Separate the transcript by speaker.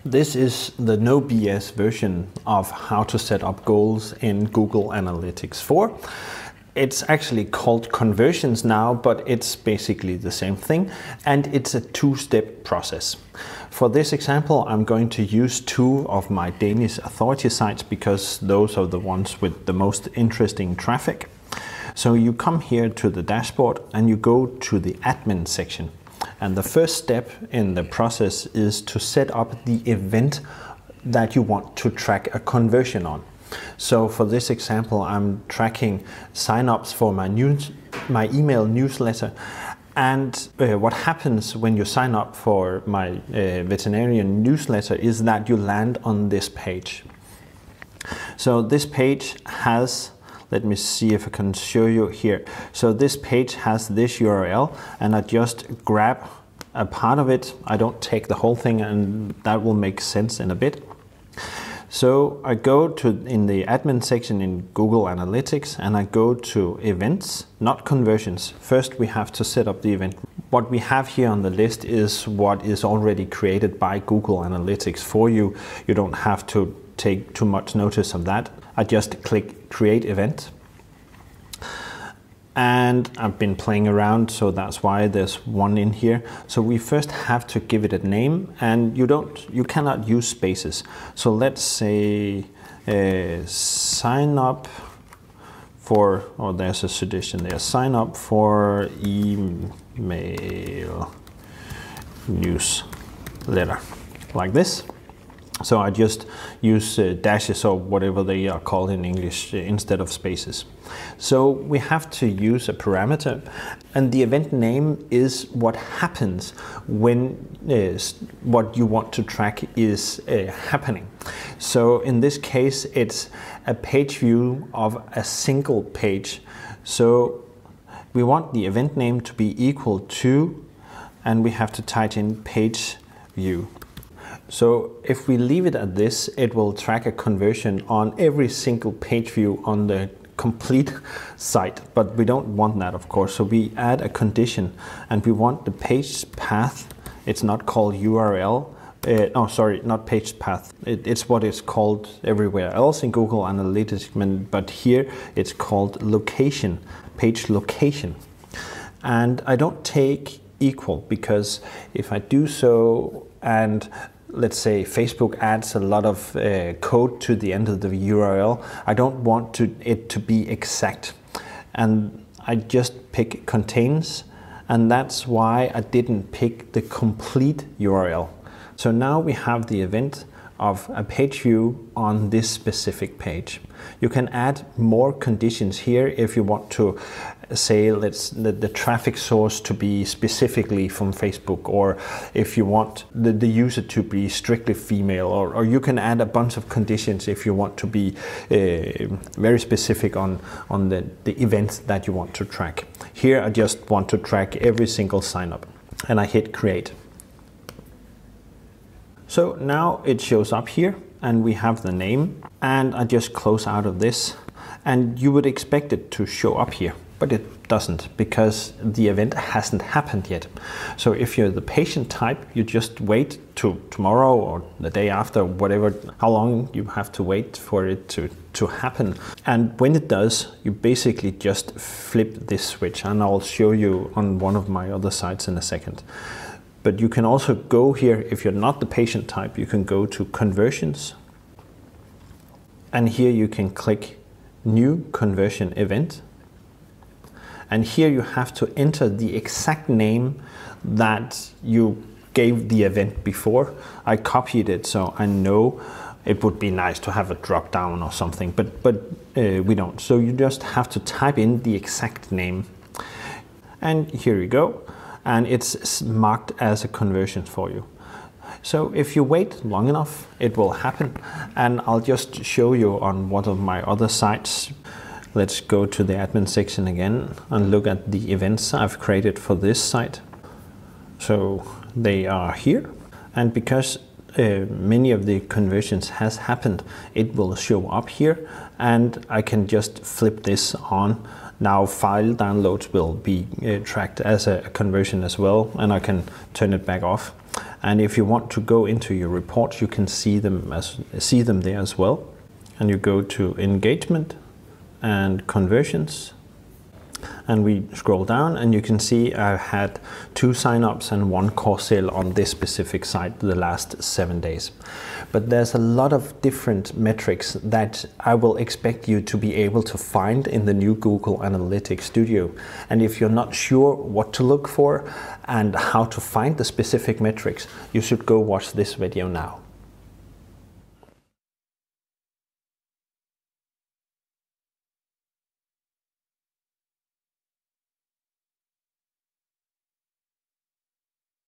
Speaker 1: This is the no BS version of how to set up goals in Google Analytics 4. It's actually called conversions now, but it's basically the same thing, and it's a two-step process. For this example, I'm going to use two of my Danish authority sites because those are the ones with the most interesting traffic. So you come here to the dashboard and you go to the admin section. And the first step in the process is to set up the event that you want to track a conversion on. So for this example, I'm tracking signups for my email newsletter. And what happens when you sign up for my veterinarian newsletter is that you land on this page. So this page has, let me see if I can show you here. So this page has this URL, and I just grab a part of it. I don't take the whole thing, and that will make sense in a bit. So I go to in the admin section in Google Analytics, and I go to events, not conversions. First we have to set up the event. What we have here on the list is what is already created by Google Analytics for you. You don't have to take too much notice of that. I just click create event, and I've been playing around, so that's why there's one in here. So we first have to give it a name, and you cannot use spaces. So let's say sign up for, oh, there's a suggestion there, sign up for email newsletter, like this. So I just use dashes or whatever they are called in English instead of spaces. So we have to use a parameter, and the event name is what happens when what you want to track is happening. So in this case, it's a page view of a single page. So we want the event name to be equal to, and we have to type in page view. So if we leave it at this, it will track a conversion on every single page view on the complete site, but we don't want that, of course. So we add a condition, and we want the page path. It's not called URL. Oh, sorry, not page path. It's what it's called everywhere else in Google Analytics, but here it's called location, page location. And I don't take equal, because if I do so, and let's say Facebook adds a lot of code to the end of the URL, I don't want it to be exact. And I just pick contains, and that's why I didn't pick the complete URL. So now we have the event of a page view on this specific page. You can add more conditions here if you want to say the traffic source to be specifically from Facebook, or if you want the user to be strictly female, or you can add a bunch of conditions if you want to be very specific on the events that you want to track. Here I just want to track every single sign up, and I hit create. So now it shows up here, and we have the name, and I just close out of this, and you would expect it to show up here, but it doesn't, because the event hasn't happened yet. So if you're the patient type, you just wait to tomorrow or the day after, whatever, how long you have to wait for it to happen. And when it does, you basically just flip this switch, and I'll show you on one of my other sites in a second. But you can also go here, if you're not the patient type, you can go to conversions. And here you can click new conversion event. And here you have to enter the exact name that you gave the event before. I copied it, so I know it would be nice to have a drop down or something, but we don't. So you just have to type in the exact name. And here you go. And it's marked as a conversion for you. So if you wait long enough, it will happen. And I'll just show you on one of my other sites. Let's go to the admin section again and look at the events I've created for this site. So they are here. And because many of the conversions has happened, it will show up here, and I can just flip this on. Now file downloads will be tracked as a conversion as well, and I can turn it back off. And if you want to go into your reports, you can see them there as well. And you go to engagement and conversions. And we scroll down and you can see I've had 2 signups and 1 course sale on this specific site the last 7 days. But there's a lot of different metrics that I will expect you to be able to find in the new Google Analytics Studio. And if you're not sure what to look for and how to find the specific metrics, you should go watch this video now.